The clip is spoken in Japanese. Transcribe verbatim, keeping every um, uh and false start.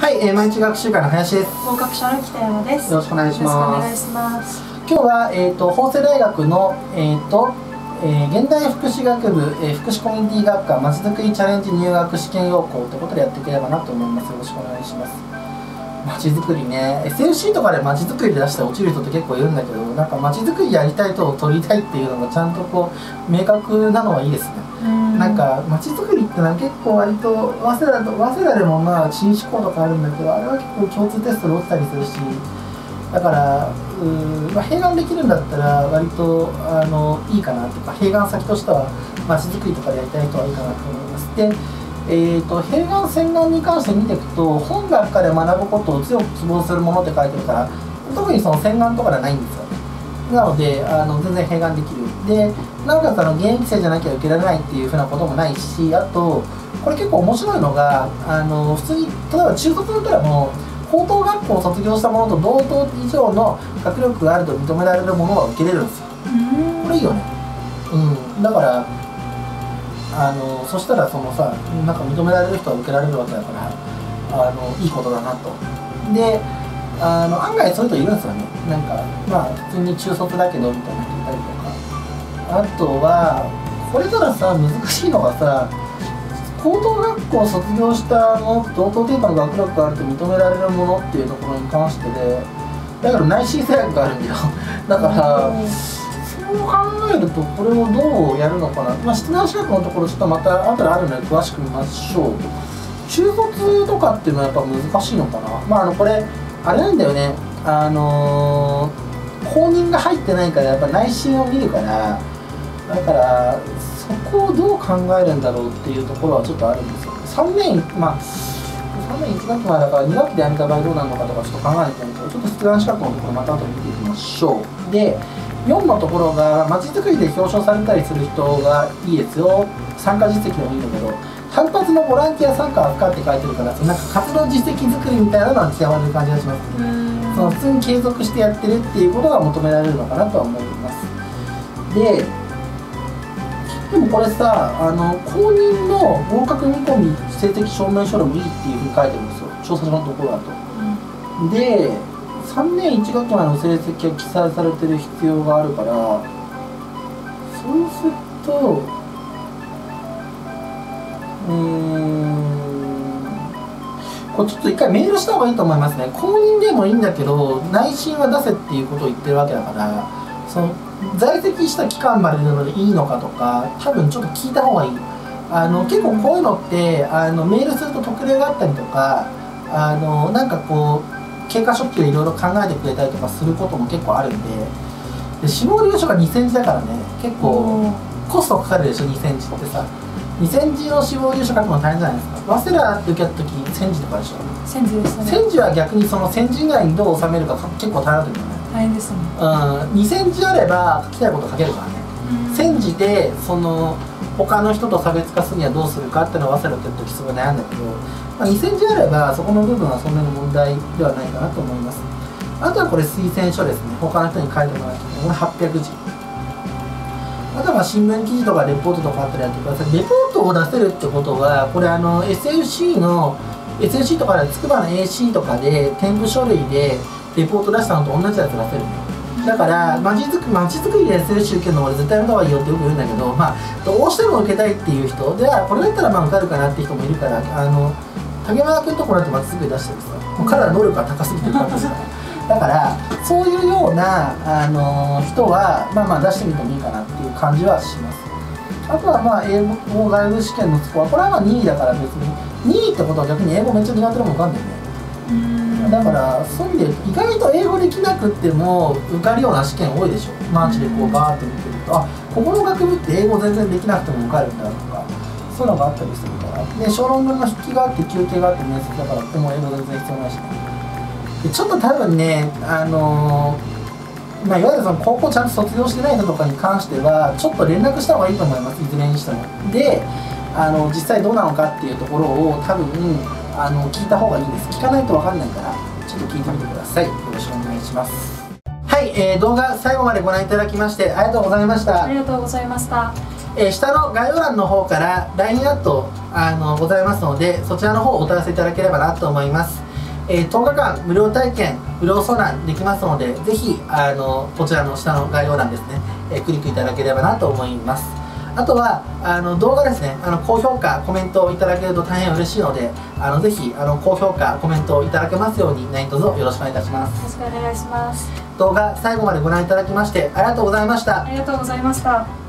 はい、えー、毎日学習会の林です。 合格者の北山です。 よろしくお願いします。 よろしくお願いします。 今日は、えー、と法政大学の、えーとえー、現代福祉学部、えー、福祉コミュニティ学科まちづくりチャレンジ入学試験要項ということでやっていければなと思います。よろしくお願いします。まちづくりね、エスエフシー とかでまちづくりで出して落ちる人って結構いるんだけど、なんかまちづくりやりたい人を取りたいっていうのがちゃんとこう明確なのはいいですね。んなんかまちづくりってのは結構割と早稲田と早稲田でもまあ新思考とかあるんだけど、あれは結構共通テストで落ちたりするし、だからうー、まあ、併願できるんだったら割とあのいいかなとか、併願先としてはまちづくりとかでやりたい人はいいかなと思います。でえー、と併願洗顔に関して見ていくと、本学科で学ぶことを強く希望するものって書いてるから、特にその洗顔とかではないんですよね。なのであの全然併願できる。でなおかつあの現役生じゃなきゃ受けられないっていうふうなこともないし、あとこれ結構面白いのが、あの普通に例えば中卒の時はもう高等学校を卒業したものと同等以上の学力があると認められるものは受けれるんですよ。これいいよね。うん、だからあのそしたらそのさ、なんか認められる人は受けられるわけだから、あのいいことだなと。であの案外そういう人いるんですよね。なんかまあ普通に中卒だけどみたいな人いたりとか、あとはこれからさ難しいのがさ、高等学校を卒業したの同等程度の学力があると認められるものっていうところに関してで、だから内申制約があるんだよ。だからそう考えるとこれをどうやるのかな。まあ室内資格のところちょっとまた後であるので詳しく見ましょう。中卒とかっていうのはやっぱ難しいのかな。まああのこれあれなんだよね、あのー、公認が入ってないからやっぱ内申を見るから、だからそこをどう考えるんだろうっていうところはちょっとあるんですよ。さんねんまあさんねんいち学期前だからに学期でやめた場合どうなるのかとかちょっと考えないといけないけど、ちょっと室内資格のところまた後で見ていきましょう。でよんのところがまちづくりで表彰されたりする人がいいですよ、参加実績でもいいんだけど、単発のボランティア参加は不可って書いてるから、そのなんか活動実績作りみたいなのは伝わる感じがしますね。その普通に継続してやってるっていうことが求められるのかなとは思います。ででもこれさ、あの公認の合格見込み成績証明書でもいいっていうふうに書いてるんですよ、調査書のところだと。うん、でさんねんいち学期前の成績が記載されてる必要があるから、そうするとうーんこれちょっと一回メールした方がいいと思いますね。公認でもいいんだけど内申は出せっていうことを言ってるわけだから、その在籍した期間までなのでいいのかとか多分ちょっと聞いた方がいい。あの結構こういうのってあのメールすると特例があったりとか、あのなんかこう経過書記をいろいろ考えてくれたりとかすることも結構あるんで、で志望留書がにセンチだからね、結構コストかかるでしょ。にセンチってさ、にセンチの志望留書書くの大変じゃないですか。早稲田って受けた時センチとかでしょ。 センチでしたね。 センチは逆にそのセンチ以外にどう収めるか結構大変だと思うね。 大変ですね。 うん、にセンチあれば書きたいこと書けるからね。センチでその他の人と差別化するにはどうするかっていうのは早稲田って時すごい悩んだけど、まあ、にセンチあればそこの部分はそんなに問題ではないかなと思います。あとはこれ推薦書ですね。他の人に書いてもらうとこれはっぴゃくじ。あとは新聞記事とかレポートとかあったらやってください。レポートを出せるってことはこれあの エスエフシー の エスエフシー とかで筑波の エーシー とかで添付書類でレポート出したのと同じやつ出せるんだよ。だからまちづくまちづくりで エスエフシー 受けるの俺絶対やめた方がいいよってよく言うんだけど、まあどうしても受けたいっていう人ではこれだったらまあ受かるかなっていう人もいるから、あの竹村君のところだってまちづくり出してるさ、もう彼らの能力が高すぎて受かってるからだからそういうようなあの人はまあまあ出してみてもいいかなっていう感じはします。あとはまあ英語外部試験のスコア、これはまあにいだから別ににいってことは逆に英語めっちゃ苦手でも受かんないよね。だからそういう意味で意外と英語できなくっても受かるような試験多いでしょ。マーチでこうバーって見てると、あここの学部って英語全然できなくても受かるんだとか、そういうのがあったりするから。で小論文の筆記があって休憩があって面接だから、でも英語全然必要ないしね。でちょっと多分ね、あのー、まあいわゆるその高校ちゃんと卒業してない人とかに関してはちょっと連絡した方がいいと思います、いずれにしても。であの実際どうなのかっていうところを多分あの聞いた方がいいです。聞かないと分かんないからちょっと聞いてみてください。よろしくお願いします。はい、えー、動画最後までご覧いただきましてありがとうございました。 ありがとうございました。 えー、下の概要欄の方から ライン アットあのございますので、そちらの方をお問い合わせいただければなと思います。 えー、とおかかん無料体験無料相談できますので、ぜひあのこちらの下の概要欄ですね、えー、クリックいただければなと思います。あとはあの動画ですね、あの高評価コメントをいただけると大変嬉しいので、あのぜひあの高評価コメントをいただけますように何卒よろしくお願いいたします。 よろしくお願いします。 動画最後までご覧いただきましてありがとうございました。 ありがとうございました。